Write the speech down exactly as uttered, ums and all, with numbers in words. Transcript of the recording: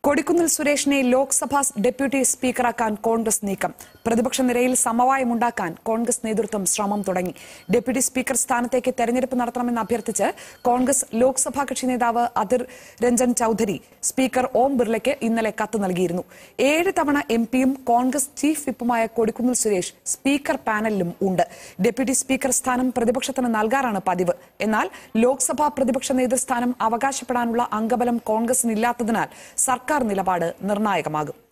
കൊടിക്കുന്നിൽ സുരേഷിനെ ലോക്സഭാ ഡെപ്യൂട്ടി സ്പീക്കറാക്കാൻ കോൺഗ്രസ് നീക്കം. പ്രതിപക്ഷ നിരയിൽ സമവായമുണ്ടാക്കാൻ കോൺഗ്രസ് നേതൃത്വം ശ്രമം തുടങ്ങി. ഡെപ്യൂട്ടി സ്പീക്കർ സ്ഥാനത്തേക്ക് തെരഞ്ഞെടുപ്പ് നടത്തണമെന്ന് അഭ്യർത്ഥിച്ച് കോൺഗ്രസ് ലോക്സഭാ കക്ഷി നേതാവ് അധിർ രഞ്ജൻ ചൌധരി സ്പീക്കർ ഓം ബിർളയ്ക്ക് ഇന്നലെ കത്ത് നൽകിയിരുന്നു. ഏഴ് തവണ എം പിയും കോൺഗ്രസ് ചീഫ് വിപ്പുമായ കൊടിക്കുന്നിൽ സുരേഷ് സ്പീക്കർ പാനലിലും ഉണ്ട്. ഡെപ്യൂട്ടി സ്പീക്കർ സ്ഥാനം പ്രതിപക്ഷത്തിന് നൽകാറാണ് പതിവ്. എന്നാൽ ലോക്സഭാ പ്രതിപക്ഷ നേതൃസ്ഥാനം അവകാശപ്പെടാനുള്ള അംഗബലം കോൺഗ്രസിനില്ലാത്തതിനാൽ സർക്കാർ നിലപാട് നിർണായകമാകും.